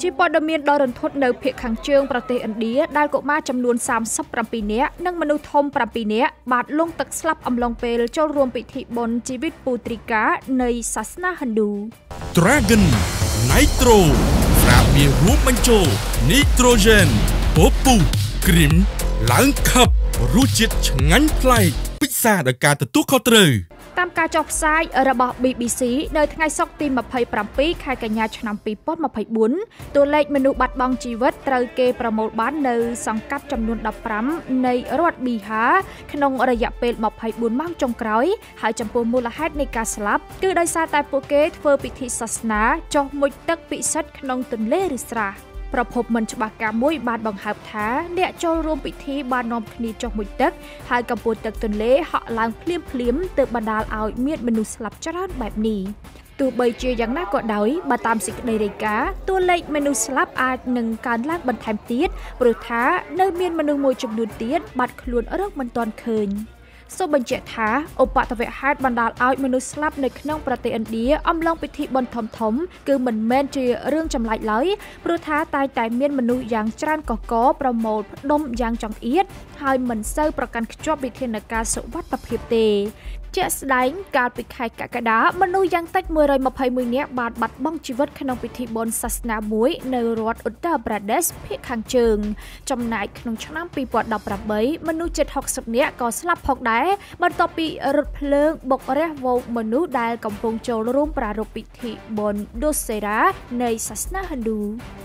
ជាព័ត៌មានដ៏រន្ធត់នៅភាគខាងជើងប្រទេសឥណ្ឌាដែលកុមារចំនួន37នាក់និងមនុស្សធំ7នាក់បានលង់ទឹកស្លាប់អំឡុងពេលចូលរួមពិធីបុណ្យជីវិតពូត្រីកានៃសាសនាហិណ្ឌូ Dragon Nitro ស្រាបៀររួមបញ្ចូលនីត្រូហ្សែនពពុះគ្រីមឡើងខឹបរសជាតិឆ្ងាញ់ប្លែកពិសាដោយការទទួលខុសត្រូវតាមការចុះផ្សាយរបស់ BBC នៅថ្ងៃសុក្រទី27ខែកញ្ញាឆ្នាំ2024តួលេខមនុស្សបាត់បង់ជីវិតត្រូវគេប្រមូលបាននៅសង្កាត់ចំនួន15នៃរដ្ឋប៊ីហាក្នុងរយៈពេល24ម៉ោងចុងក្រោយហើយចំពោះមូលហេតុនៃការស្លាប់គឺដោយសារតែពួកគេធ្វើពិធីសាសនាចុះមុជទឹកពិសិដ្ឋក្នុងទន្លេឬស្រះប្រភពមិនច្បាស់ការមួយបានបង្ហើបថាអ្នកចូលរួមពិធីបាននាំគ្នាចុះមុជទឹកហើយកម្ពស់ទឹកទន្លេហក់ឡើងភ្លាមៗទើបបណ្ដាលឲ្យមានមនុស្សស្លាប់ច្រើនបែបនេះទោះបីជាយ៉ាងណាក៏ដោយបើតាមសេចក្តីរាយការណ៍តួលេខមនុស្សស្លាប់អាចនឹងកើនឡើងបន្ថែមទៀតព្រោះថានៅមានមនុស្សមួយចំនួនទៀតបាត់ខ្លួនរកមិនទាន់ឃើញសូមបញ្ជាក់ថាឧបទ្ទវហេតុបណ្ដាលឲ្យមនុស្សស្លាប់នៅក្នុងប្រទេសឥណ្ឌាអំឡុងពិធីបុណ្យធំៗគឺមិនមែនជារឿងចម្លែកឡើយព្រោះថាតែមានមនុស្សយ៉ាងច្រើនកកប្រមូលផ្ដុំយ៉ាងចង្អៀតហើយមិនសូវប្រកាន់ខ្ជាប់វិធានការសុវត្ថិភាពទេជាក់ស្ដែងកាលពីខែកក្កដាមនុស្សយ៉ាងតិច121នាក់បានបាត់បង់ជីវិតក្នុងពិធីបុណ្យសាសនាមួយនៅរដ្ឋ Uttar Pradesh ភាគខាងជើងចំណែកក្នុងឆ្នាំ2018មនុស្សជិត60នាក់ក៏ស្លាប់ផងដែរបន្ទាប់ពីរថភ្លើងបុករះវងមនុស្សដែលកំពុងចូលរួមប្រារព្ធពិធីបុណ្យ Dussehra នៃសាសនាហិណ្ឌូ